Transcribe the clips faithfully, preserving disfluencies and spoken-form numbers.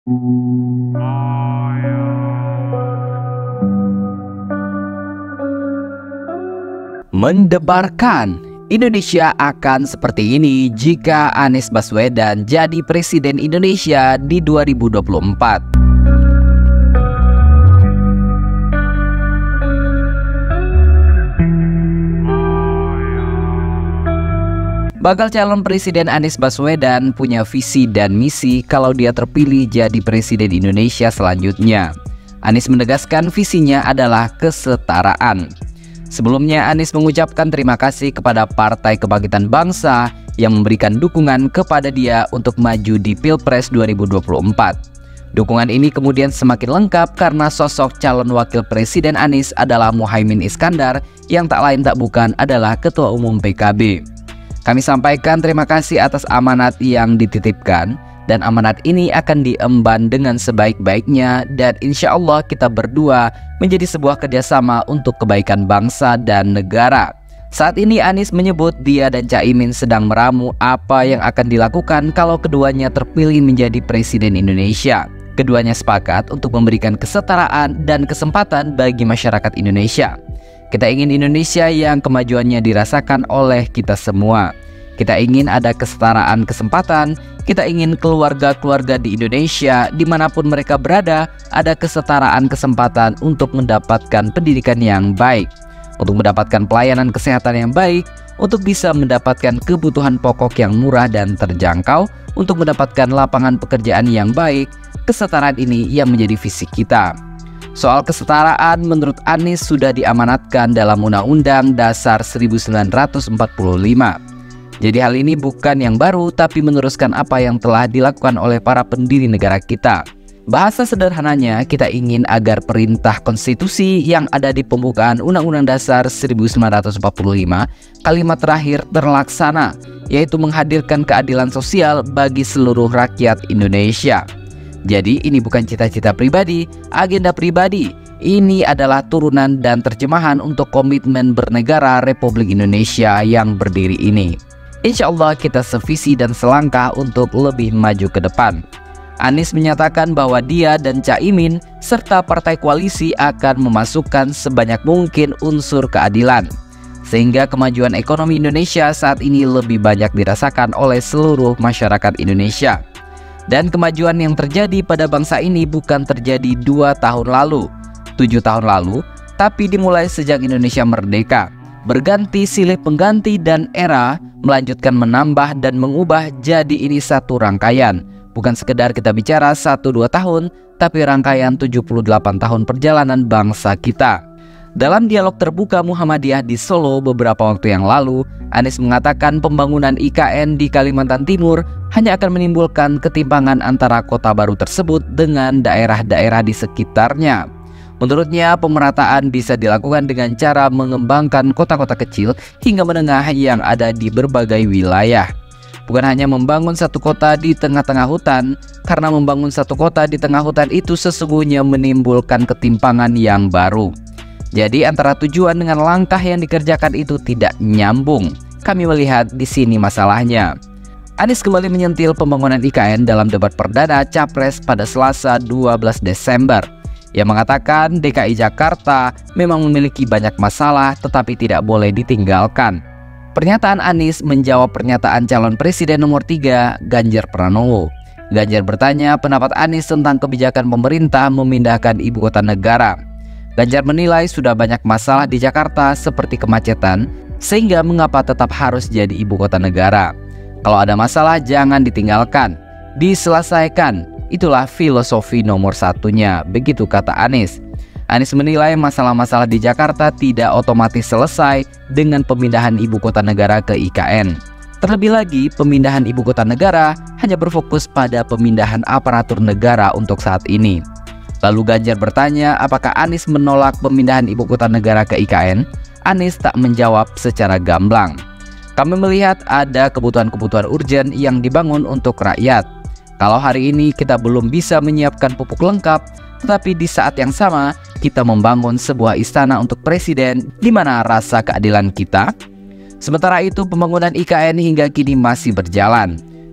Mendebarkan, Indonesia akan seperti ini jika Anies Baswedan jadi Presiden Indonesia di dua ribu dua puluh empat. Bakal calon Presiden Anies Baswedan punya visi dan misi kalau dia terpilih jadi Presiden Indonesia selanjutnya. Anies menegaskan visinya adalah kesetaraan. Sebelumnya Anies mengucapkan terima kasih kepada Partai Kebangkitan Bangsa yang memberikan dukungan kepada dia untuk maju di Pilpres dua ribu dua puluh empat. Dukungan ini kemudian semakin lengkap karena sosok calon wakil Presiden Anies adalah Muhaimin Iskandar yang tak lain tak bukan adalah Ketua Umum P K B. Kami sampaikan terima kasih atas amanat yang dititipkan, dan amanat ini akan diemban dengan sebaik-baiknya, dan insya Allah kita berdua menjadi sebuah kerjasama untuk kebaikan bangsa dan negara. Saat ini Anies menyebut dia dan Caimin sedang meramu apa yang akan dilakukan kalau keduanya terpilih menjadi Presiden Indonesia. Keduanya sepakat untuk memberikan kesetaraan dan kesempatan bagi masyarakat Indonesia. Kita ingin Indonesia yang kemajuannya dirasakan oleh kita semua. Kita ingin ada kesetaraan kesempatan. Kita ingin keluarga-keluarga di Indonesia dimanapun mereka berada ada kesetaraan kesempatan untuk mendapatkan pendidikan yang baik, untuk mendapatkan pelayanan kesehatan yang baik, untuk bisa mendapatkan kebutuhan pokok yang murah dan terjangkau, untuk mendapatkan lapangan pekerjaan yang baik. Kesetaraan ini yang menjadi visi kita. Soal kesetaraan menurut Anies sudah diamanatkan dalam Undang-Undang Dasar seribu sembilan ratus empat puluh lima. Jadi hal ini bukan yang baru tapi meneruskan apa yang telah dilakukan oleh para pendiri negara kita. Bahasa sederhananya kita ingin agar perintah konstitusi yang ada di pembukaan Undang-Undang Dasar seribu sembilan ratus empat puluh lima kalimat terakhir terlaksana, yaitu menghadirkan keadilan sosial bagi seluruh rakyat Indonesia. Jadi ini bukan cita-cita pribadi, agenda pribadi. Ini adalah turunan dan terjemahan untuk komitmen bernegara Republik Indonesia yang berdiri ini. Insya Allah kita sevisi dan selangkah untuk lebih maju ke depan. Anies menyatakan bahwa dia dan Caimin serta partai koalisi akan memasukkan sebanyak mungkin unsur keadilan, sehingga kemajuan ekonomi Indonesia saat ini lebih banyak dirasakan oleh seluruh masyarakat Indonesia. Dan kemajuan yang terjadi pada bangsa ini bukan terjadi dua tahun lalu, tujuh tahun lalu, tapi dimulai sejak Indonesia merdeka. Berganti silih pengganti dan era, melanjutkan menambah dan mengubah, jadi ini satu rangkaian. Bukan sekedar kita bicara satu dua tahun, tapi rangkaian tujuh puluh delapan tahun perjalanan bangsa kita. Dalam dialog terbuka Muhammadiyah di Solo beberapa waktu yang lalu, Anies mengatakan pembangunan I K N di Kalimantan Timur hanya akan menimbulkan ketimpangan antara kota baru tersebut dengan daerah-daerah di sekitarnya. Menurutnya, pemerataan bisa dilakukan dengan cara mengembangkan kota-kota kecil hingga menengah yang ada di berbagai wilayah. Bukan hanya membangun satu kota di tengah-tengah hutan, karena membangun satu kota di tengah hutan itu sesungguhnya menimbulkan ketimpangan yang baru. Jadi antara tujuan dengan langkah yang dikerjakan itu tidak nyambung. Kami melihat di sini masalahnya. Anies kembali menyentil pembangunan I K N dalam debat perdana Capres pada Selasa dua belas Desember. Ia mengatakan D K I Jakarta memang memiliki banyak masalah tetapi tidak boleh ditinggalkan. Pernyataan Anies menjawab pernyataan calon presiden nomor tiga Ganjar Pranowo. Ganjar bertanya pendapat Anies tentang kebijakan pemerintah memindahkan ibu kota negara. Ganjar menilai sudah banyak masalah di Jakarta seperti kemacetan, sehingga mengapa tetap harus jadi ibu kota negara. Kalau ada masalah jangan ditinggalkan, diselesaikan. Itulah filosofi nomor satunya, begitu kata Anies. Anies menilai masalah-masalah di Jakarta tidak otomatis selesai dengan pemindahan ibu kota negara ke I K N. Terlebih lagi, pemindahan ibu kota negara hanya berfokus pada pemindahan aparatur negara untuk saat ini. Lalu Ganjar bertanya apakah Anies menolak pemindahan ibu kota negara ke I K N. Anies tak menjawab secara gamblang. Kami melihat ada kebutuhan-kebutuhan urgen yang dibangun untuk rakyat. Kalau hari ini kita belum bisa menyiapkan pupuk lengkap, tetapi di saat yang sama kita membangun sebuah istana untuk presiden, di mana rasa keadilan kita? Sementara itu pembangunan I K N hingga kini masih berjalan.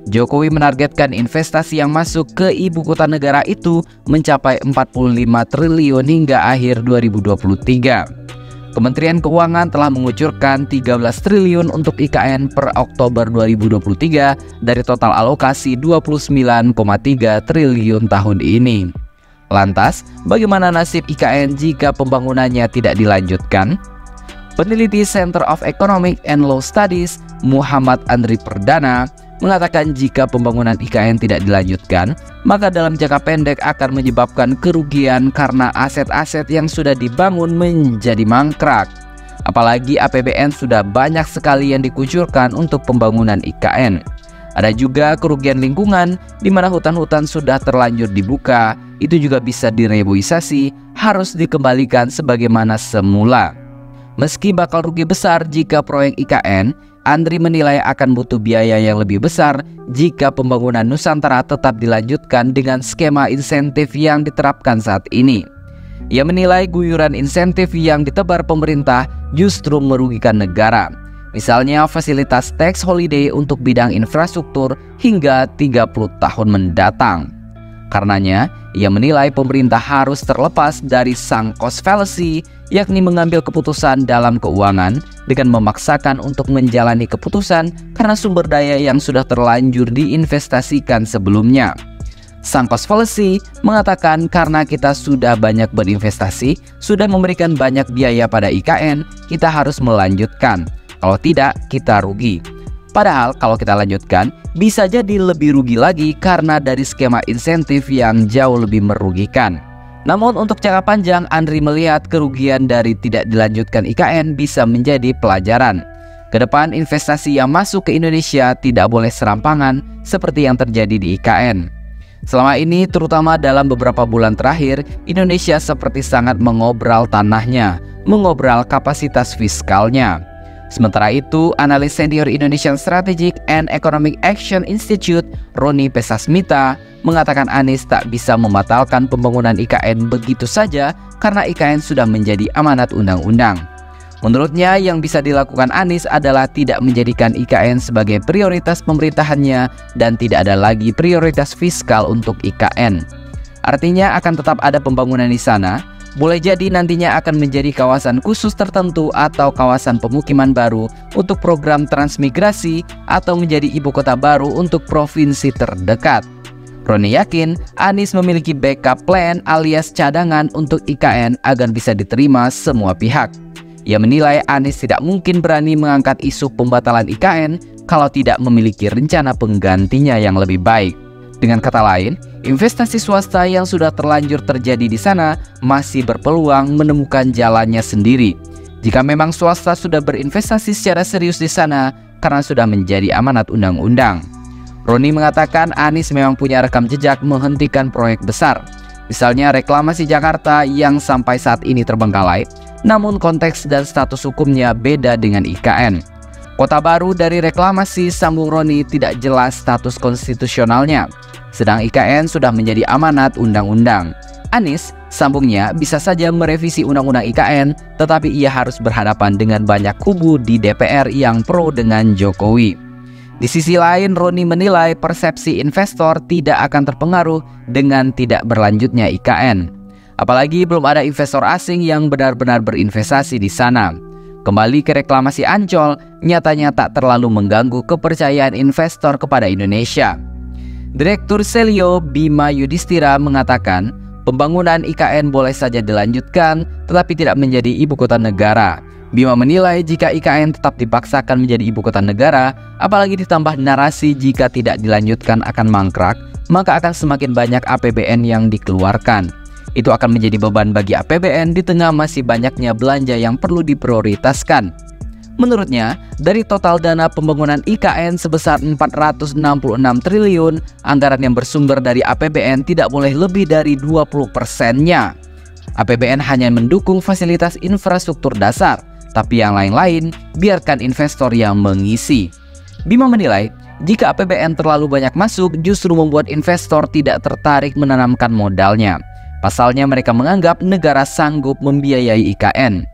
Jokowi menargetkan investasi yang masuk ke ibu kota negara itu mencapai empat puluh lima triliun hingga akhir dua ribu dua puluh tiga. Kementerian Keuangan telah mengucurkan tiga belas triliun untuk I K N per Oktober dua ribu dua puluh tiga dari total alokasi dua puluh sembilan koma tiga triliun tahun ini. Lantas, bagaimana nasib I K N jika pembangunannya tidak dilanjutkan? Peneliti Center of Economic and Law Studies, Muhammad Andri Perdana, mengatakan jika pembangunan I K N tidak dilanjutkan, maka dalam jangka pendek akan menyebabkan kerugian karena aset-aset yang sudah dibangun menjadi mangkrak. Apalagi A P B N sudah banyak sekali yang dikucurkan untuk pembangunan I K N. Ada juga kerugian lingkungan, di mana hutan-hutan sudah terlanjur dibuka, itu juga bisa direboisasi, harus dikembalikan sebagaimana semula. Meski bakal rugi besar jika proyek I K N, Andri menilai akan butuh biaya yang lebih besar jika pembangunan Nusantara tetap dilanjutkan dengan skema insentif yang diterapkan saat ini. Ia menilai guyuran insentif yang ditebar pemerintah justru merugikan negara. Misalnya fasilitas tax holiday untuk bidang infrastruktur hingga tiga puluh tahun mendatang. Karenanya, ia menilai pemerintah harus terlepas dari sunk cost fallacy, yakni mengambil keputusan dalam keuangan dengan memaksakan untuk menjalani keputusan karena sumber daya yang sudah terlanjur diinvestasikan sebelumnya. Sunk cost fallacy mengatakan karena kita sudah banyak berinvestasi, sudah memberikan banyak biaya pada I K N, kita harus melanjutkan. Kalau tidak, kita rugi. Padahal kalau kita lanjutkan, bisa jadi lebih rugi lagi karena dari skema insentif yang jauh lebih merugikan. Namun untuk jangka panjang, Andri melihat kerugian dari tidak dilanjutkan I K N bisa menjadi pelajaran. Kedepan investasi yang masuk ke Indonesia tidak boleh serampangan seperti yang terjadi di I K N. Selama ini, terutama dalam beberapa bulan terakhir, Indonesia seperti sangat mengobral tanahnya, mengobral kapasitas fiskalnya. Sementara itu, analis senior Indonesian Strategic and Economic Action Institute, Roni Pesasmita, mengatakan Anies tak bisa membatalkan pembangunan I K N begitu saja karena I K N sudah menjadi amanat undang-undang. Menurutnya, yang bisa dilakukan Anies adalah tidak menjadikan I K N sebagai prioritas pemerintahannya dan tidak ada lagi prioritas fiskal untuk I K N. Artinya akan tetap ada pembangunan di sana. Boleh jadi nantinya akan menjadi kawasan khusus tertentu atau kawasan pemukiman baru untuk program transmigrasi atau menjadi ibu kota baru untuk provinsi terdekat. Roni yakin Anies memiliki backup plan alias cadangan untuk I K N agar bisa diterima semua pihak. Ia menilai Anies tidak mungkin berani mengangkat isu pembatalan I K N kalau tidak memiliki rencana penggantinya yang lebih baik. Dengan kata lain, investasi swasta yang sudah terlanjur terjadi di sana masih berpeluang menemukan jalannya sendiri. Jika memang swasta sudah berinvestasi secara serius di sana karena sudah menjadi amanat undang-undang. Roni mengatakan Anies memang punya rekam jejak menghentikan proyek besar. Misalnya reklamasi Jakarta yang sampai saat ini terbengkalai, namun konteks dan status hukumnya beda dengan I K N. Kota baru dari reklamasi, sambung Roni, tidak jelas status konstitusionalnya. Sedang I K N sudah menjadi amanat undang-undang. Anies, sambungnya, bisa saja merevisi undang-undang I K N, tetapi ia harus berhadapan dengan banyak kubu di D P R yang pro dengan Jokowi. Di sisi lain, Roni menilai persepsi investor tidak akan terpengaruh dengan tidak berlanjutnya I K N. Apalagi belum ada investor asing yang benar-benar berinvestasi di sana. Kembali ke reklamasi Ancol, nyatanya tak terlalu mengganggu kepercayaan investor kepada Indonesia. Direktur Selyo Bima Yudhistira mengatakan, pembangunan I K N boleh saja dilanjutkan, tetapi tidak menjadi ibu kota negara. Bima menilai jika I K N tetap dipaksakan menjadi ibu kota negara, apalagi ditambah narasi jika tidak dilanjutkan akan mangkrak, maka akan semakin banyak A P B N yang dikeluarkan. Itu akan menjadi beban bagi A P B N di tengah masih banyaknya belanja yang perlu diprioritaskan. Menurutnya, dari total dana pembangunan I K N sebesar empat ratus enam puluh enam triliun, anggaran yang bersumber dari A P B N tidak boleh lebih dari dua puluh persennya. A P B N hanya mendukung fasilitas infrastruktur dasar, tapi yang lain-lain biarkan investor yang mengisi. Bima menilai, jika A P B N terlalu banyak masuk justru membuat investor tidak tertarik menanamkan modalnya. Pasalnya mereka menganggap negara sanggup membiayai I K N.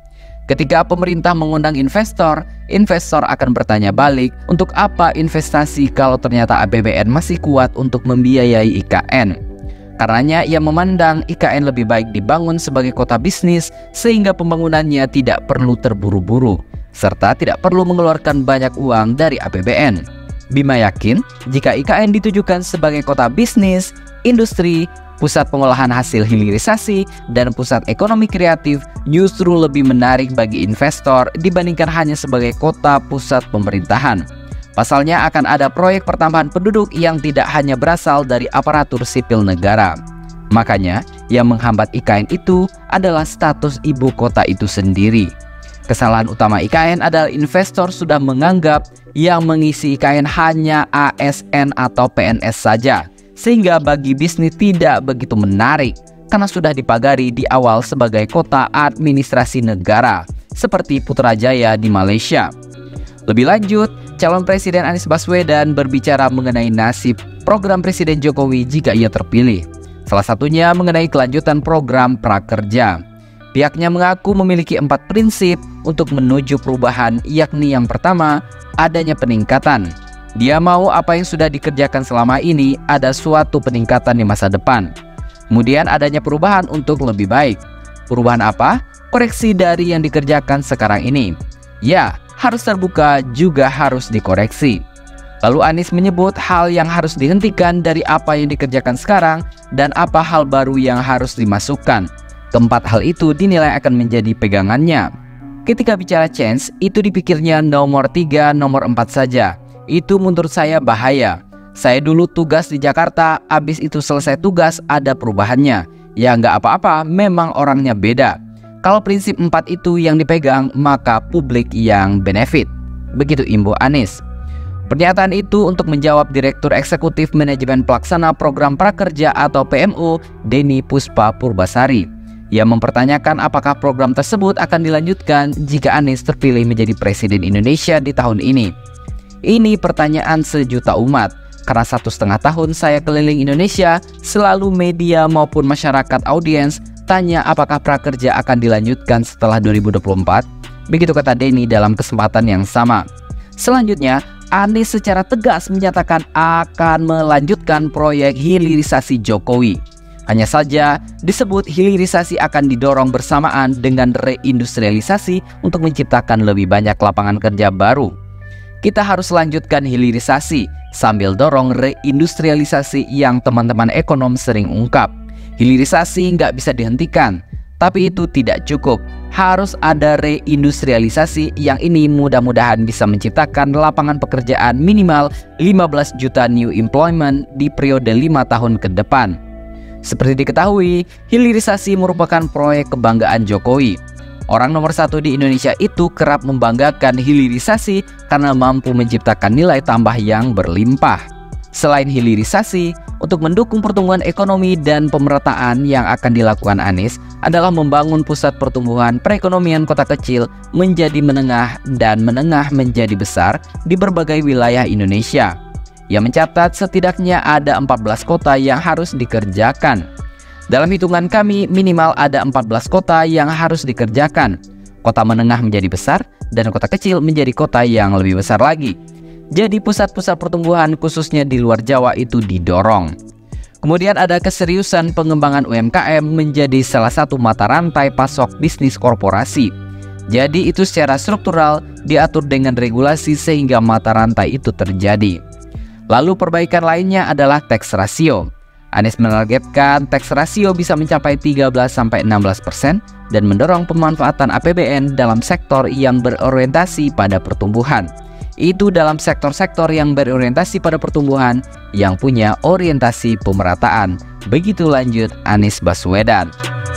Ketika pemerintah mengundang investor, investor akan bertanya balik, untuk apa investasi kalau ternyata A P B N masih kuat untuk membiayai I K N? Karenanya ia memandang I K N lebih baik dibangun sebagai kota bisnis sehingga pembangunannya tidak perlu terburu-buru, serta tidak perlu mengeluarkan banyak uang dari A P B N. Bima yakin jika I K N ditujukan sebagai kota bisnis, industri, pusat pengolahan hasil hilirisasi, dan pusat ekonomi kreatif justru lebih menarik bagi investor dibandingkan hanya sebagai kota pusat pemerintahan. Pasalnya akan ada proyek pertambahan penduduk yang tidak hanya berasal dari aparatur sipil negara. Makanya yang menghambat I K N itu adalah status ibu kota itu sendiri. Kesalahan utama I K N adalah investor sudah menganggap yang mengisi I K N hanya A S N atau P N S saja, sehingga bagi bisnis tidak begitu menarik karena sudah dipagari di awal sebagai kota administrasi negara seperti Putrajaya di Malaysia. Lebih lanjut, calon Presiden Anies Baswedan berbicara mengenai nasib program Presiden Jokowi jika ia terpilih. Salah satunya mengenai kelanjutan program prakerja. Pihaknya mengaku memiliki empat prinsip untuk menuju perubahan, yakni yang pertama, adanya peningkatan. Dia mau apa yang sudah dikerjakan selama ini ada suatu peningkatan di masa depan. Kemudian adanya perubahan untuk lebih baik. Perubahan apa? Koreksi dari yang dikerjakan sekarang ini. Ya, harus terbuka juga harus dikoreksi. Lalu Anies menyebut hal yang harus dihentikan dari apa yang dikerjakan sekarang dan apa hal baru yang harus dimasukkan. Keempat hal itu dinilai akan menjadi pegangannya. Ketika bicara change, itu dipikirnya nomor tiga, nomor empat saja. Itu menurut saya bahaya. Saya dulu tugas di Jakarta, habis itu selesai tugas ada perubahannya. Ya nggak apa-apa, memang orangnya beda. Kalau prinsip empat itu yang dipegang, maka publik yang benefit. Begitu imbu Anies. Pernyataan itu untuk menjawab Direktur Eksekutif Manajemen Pelaksana Program Prakerja atau P M O, Denny Puspa Purbasari. Ia mempertanyakan apakah program tersebut akan dilanjutkan jika Anies terpilih menjadi Presiden Indonesia di tahun ini. Ini pertanyaan sejuta umat, karena satu setengah tahun saya keliling Indonesia, selalu media maupun masyarakat audiens tanya apakah prakerja akan dilanjutkan setelah dua ribu dua puluh empat. Begitu kata Denny dalam kesempatan yang sama. Selanjutnya, Anies secara tegas menyatakan akan melanjutkan proyek hilirisasi Jokowi. Hanya saja disebut hilirisasi akan didorong bersamaan dengan reindustrialisasi untuk menciptakan lebih banyak lapangan kerja baru. Kita harus lanjutkan hilirisasi sambil dorong reindustrialisasi yang teman-teman ekonom sering ungkap. Hilirisasi nggak bisa dihentikan, tapi itu tidak cukup. Harus ada reindustrialisasi yang ini mudah-mudahan bisa menciptakan lapangan pekerjaan minimal lima belas juta new employment di periode lima tahun ke depan. Seperti diketahui, hilirisasi merupakan proyek kebanggaan Jokowi. Orang nomor satu di Indonesia itu kerap membanggakan hilirisasi karena mampu menciptakan nilai tambah yang berlimpah. Selain hilirisasi, untuk mendukung pertumbuhan ekonomi dan pemerataan yang akan dilakukan Anies adalah membangun pusat pertumbuhan perekonomian kota kecil menjadi menengah dan menengah menjadi besar di berbagai wilayah Indonesia. Ia mencatat setidaknya ada empat belas kota yang harus dikerjakan. Dalam hitungan kami, minimal ada empat belas kota yang harus dikerjakan. Kota menengah menjadi besar dan kota kecil menjadi kota yang lebih besar lagi. Jadi pusat-pusat pertumbuhan khususnya di luar Jawa itu didorong. Kemudian ada keseriusan pengembangan U M K M menjadi salah satu mata rantai pasok bisnis korporasi. Jadi itu secara struktural diatur dengan regulasi sehingga mata rantai itu terjadi. Lalu perbaikan lainnya adalah tax ratio. Anies menargetkan tax ratio bisa mencapai tiga belas sampai enam belas persen dan mendorong pemanfaatan A P B N dalam sektor yang berorientasi pada pertumbuhan. Itu dalam sektor-sektor yang berorientasi pada pertumbuhan yang punya orientasi pemerataan. Begitu lanjut Anies Baswedan.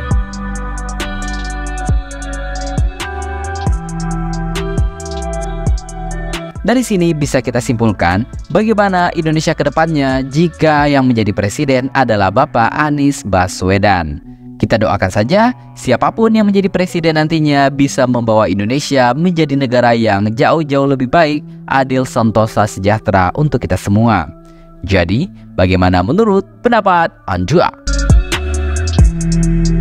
Dari sini bisa kita simpulkan bagaimana Indonesia ke depannya jika yang menjadi presiden adalah Bapak Anies Baswedan. Kita doakan saja siapapun yang menjadi presiden nantinya bisa membawa Indonesia menjadi negara yang jauh-jauh lebih baik, adil, sentosa, sejahtera untuk kita semua. Jadi, bagaimana menurut pendapat Anda?